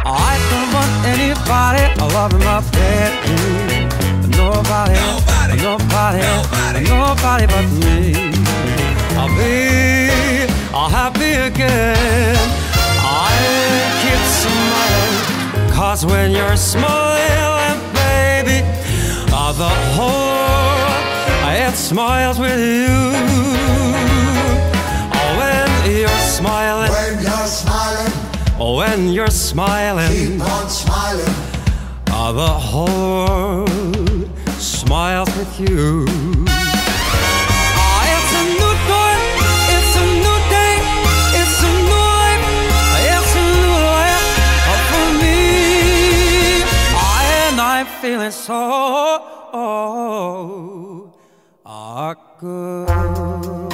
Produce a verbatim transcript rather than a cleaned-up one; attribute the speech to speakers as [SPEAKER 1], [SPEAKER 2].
[SPEAKER 1] I don't want anybody loving my baby. Nobody, nobody, nobody, nobody, nobody but me. I'll be, I'll happy again. I keep smiling, 'cause when you're smiling, baby, uh, the whole it smiles with you. Oh, when you're smiling,
[SPEAKER 2] when you're smiling,
[SPEAKER 1] oh, when you're smiling,
[SPEAKER 2] keep on smiling.
[SPEAKER 1] Uh, the whole world smiles with you. Ah, it's a new dawn, it's a new day, it's a new life, it's a new life for me. Ah, and I'm feeling so oh, ah, good.